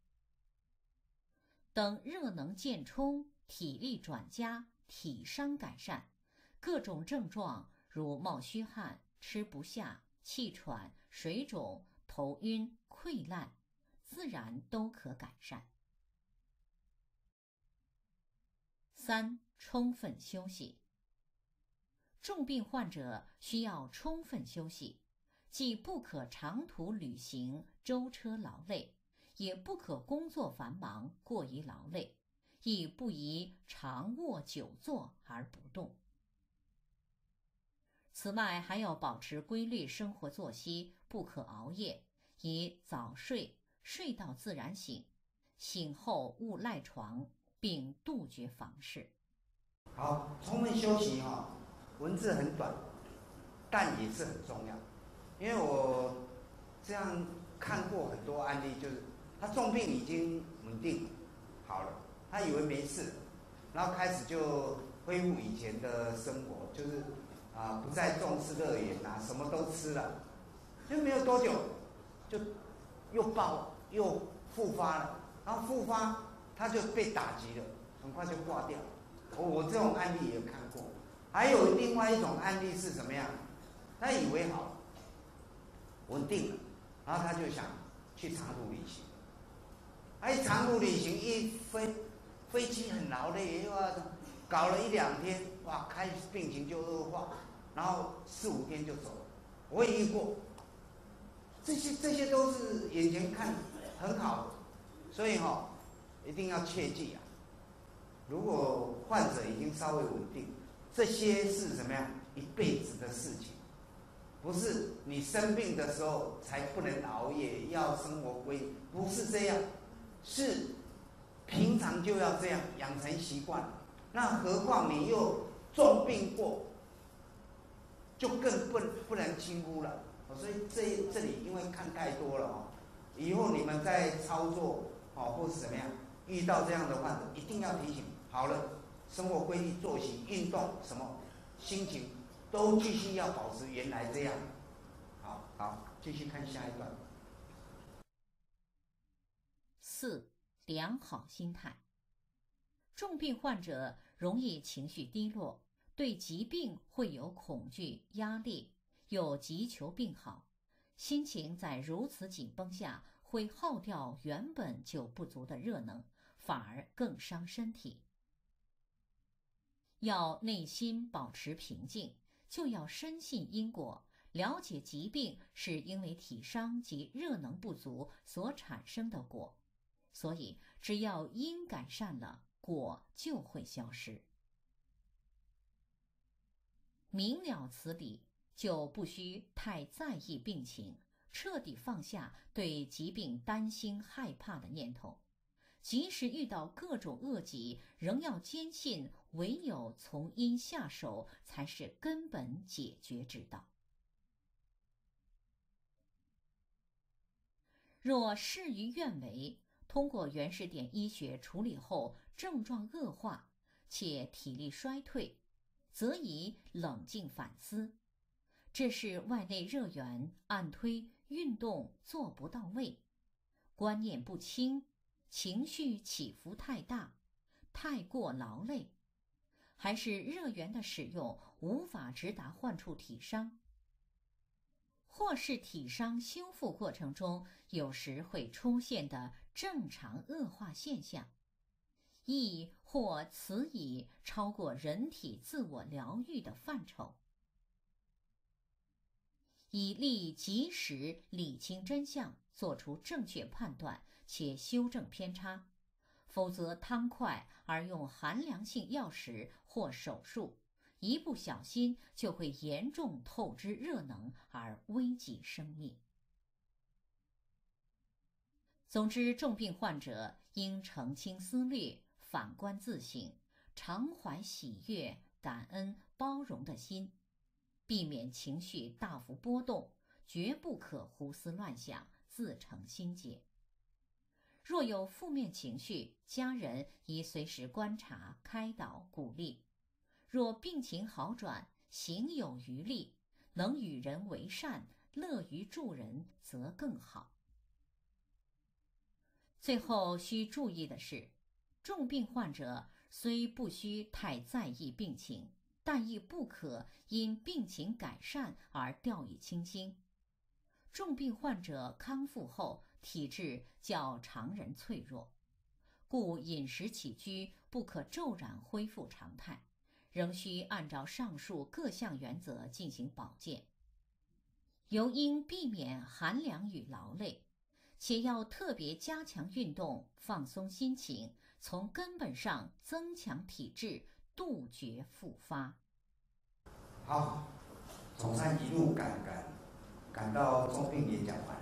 A: 等热能渐充，体力转佳，体伤改善，各种症状如冒虚汗、吃不下、气喘、水肿、头晕、溃烂，自然都可改善。3. 充分休息。重病患者需要充分休息，既不可长途旅行舟车劳累，也不可工作繁忙过于劳累，亦不宜长卧久坐而不动。此外，还要保持规律生活作息，不可熬夜，以早睡、 睡到自然醒，醒后勿赖床，并杜绝房事。
B: 好，充分休息文字很短，但也是很重要。因为我这样看过很多案例，就是他重病已经稳定好了，他以为没事，然后开始就恢复以前的生活，就是不再重视乐园什么都吃了，就没有多久就又复发了，然后复发他就被打击了，很快就挂掉。我这种案例也有看过。还有另外一种案例是怎么样？他以为好稳定了，然后他就想去长途旅行。长途旅行一飞机很劳累，又要搞了1-2天，哇，开始病情就恶化，然后4-5天就走了。我也遇过，这些都是眼前看很好的，所以一定要切记如果患者已经稍微稳定，这些是怎么样一辈子的事情，不是你生病的时候才不能熬夜，要生活规律，不是这样，是平常就要这样养成习惯。那何况你又重病过，就更不能轻忽了。所以这里因为看太多了以后你们在操作或是怎么样，遇到这样的患者，一定要提醒好了，生活规律、作息、运动什么，心情都继续要保持原来这样。好，继续看下一段。
A: 4. 良好心态。重病患者容易情绪低落，对疾病会有恐惧、压力，又急求病好，心情在如此紧绷下，会耗掉原本就不足的热能，反而更伤身体。要内心保持平静，就要深信因果，了解疾病是因为体伤及热能不足所产生的果，所以只要因改善了，果就会消失。明了此理，就不需太在意病情，彻底放下对疾病担心害怕的念头。即使遇到各种恶疾，仍要坚信唯有从因下手才是根本解决之道。若事与愿违，通过原始点医学处理后症状恶化，且体力衰退，则宜冷静反思，这是外内热源、按推、运动做不到位，观念不清，情绪起伏太大，太过劳累，还是热源的使用无法直达患处体伤，或是体伤修复过程中有时会出现的正常恶化现象，亦或此已超过人体自我疗愈的范畴，以利及时理清真相，做出正确判断且修正偏差，否则汤快而用寒凉性药食或手术，一不小心就会严重透支热能而危及生命。总之，重病患者应澄清思虑，反观自省，常怀喜悦、感恩、包容的心，避免情绪大幅波动，绝不可胡思乱想，自成心结。若有负面情绪，家人宜随时观察、开导、鼓励。若病情好转，行有余力，能与人为善，乐于助人，则更好。最后需注意的是，重病患者虽不需太在意病情，但亦不可因病情改善而掉以轻心。重病患者康复后，体质较常人脆弱，故饮食起居不可骤然恢复常态，仍需按照上述各项原则进行保健。尤应避免寒凉与劳累，且要特别加强运动，放松心情，从根本上增强体质，杜绝复发。
B: 好，从山一路赶到重病也讲完。